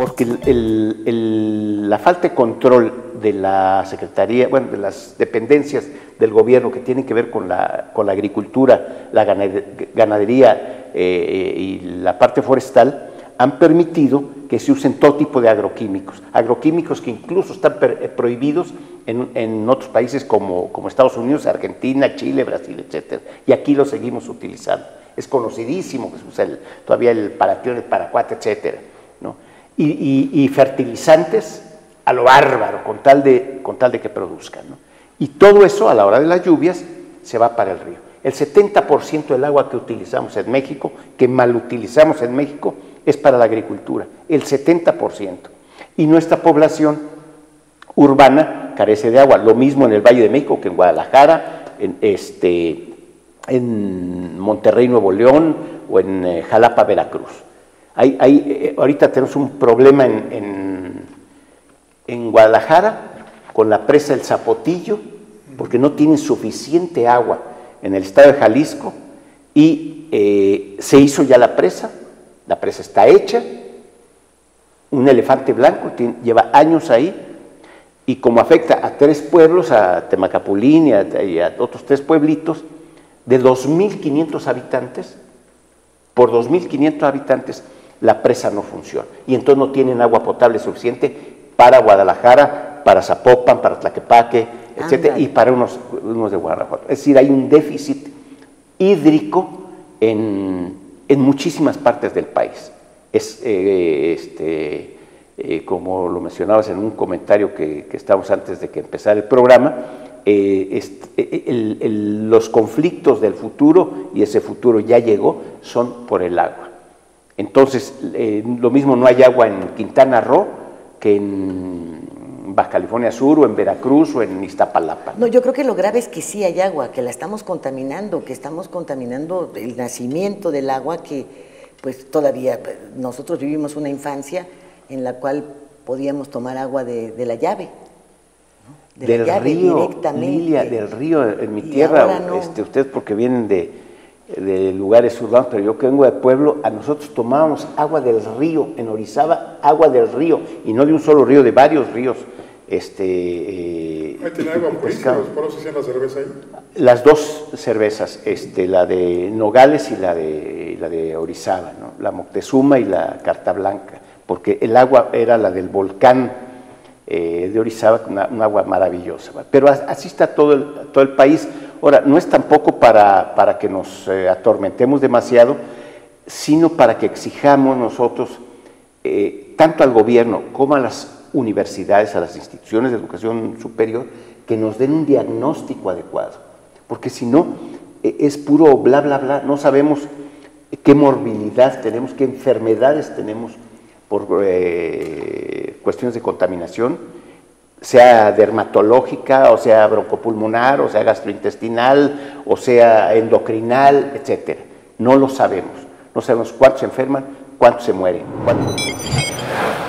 Porque la falta de control de la Secretaría, bueno, de las dependencias del gobierno que tienen que ver con la agricultura, la ganadería y la parte forestal, han permitido que se usen todo tipo de agroquímicos que incluso están prohibidos en otros países como Estados Unidos, Argentina, Chile, Brasil, etcétera. Y aquí los seguimos utilizando. Es conocidísimo que se usa todavía el paratión, el paraquat, etcétera, ¿no? Y fertilizantes a lo bárbaro, con tal de que produzcan, ¿no? Y todo eso, a la hora de las lluvias, se va para el río. El 70% del agua que utilizamos en México, que mal utilizamos en México, es para la agricultura, el 70%. Y nuestra población urbana carece de agua. Lo mismo en el Valle de México que en Guadalajara, en Monterrey, Nuevo León, o en Jalapa, Veracruz. Ahorita tenemos un problema en Guadalajara con la presa del Zapotillo, porque no tienen suficiente agua en el estado de Jalisco, y se hizo ya la presa está hecha, un elefante blanco, lleva años ahí, y como afecta a 3 pueblos, a Temacapulín y a otros 3 pueblitos, de 2.500 habitantes, por 2.500 habitantes, la presa no funciona, y entonces no tienen agua potable suficiente para Guadalajara, para Zapopan, para Tlaquepaque, etcétera, y para unos de Guanajuato. Es decir, hay un déficit hídrico en muchísimas partes del país. Como lo mencionabas en un comentario que estábamos antes de que empezara el programa, los conflictos del futuro, y ese futuro ya llegó, son por el agua. Entonces, lo mismo no hay agua en Quintana Roo que en Baja California Sur, o en Veracruz, o en Iztapalapa. No, yo creo que lo grave es que sí hay agua, que la estamos contaminando, que estamos contaminando el nacimiento del agua, que pues todavía nosotros vivimos una infancia en la cual podíamos tomar agua de la llave, ¿no? Del río, directamente. Lilia, del río, en mi tierra, no. Ustedes porque vienen de lugares urbanos, pero yo que vengo de pueblo, a nosotros tomábamos agua del río, en Orizaba, agua del río, y no de un solo río, de varios ríos. Ahí tiene agua purísima, ¿por eso se hacían la cerveza ahí? Las 2 cervezas, la de Nogales y la de Orizaba, ¿no? La Moctezuma y la Carta Blanca, porque el agua era la del volcán de Orizaba, un agua maravillosa. Pero así está todo el país. Ahora, no es tampoco para que nos atormentemos demasiado, sino para que exijamos nosotros, tanto al gobierno como a las universidades, a las instituciones de educación superior, que nos den un diagnóstico adecuado, porque si no, es puro bla, bla, bla, no sabemos qué morbilidad tenemos, qué enfermedades tenemos por cuestiones de contaminación, sea dermatológica, o sea broncopulmonar, o sea gastrointestinal, o sea endocrinal, etcétera. No lo sabemos. No sabemos cuántos se enferman, cuántos se mueren.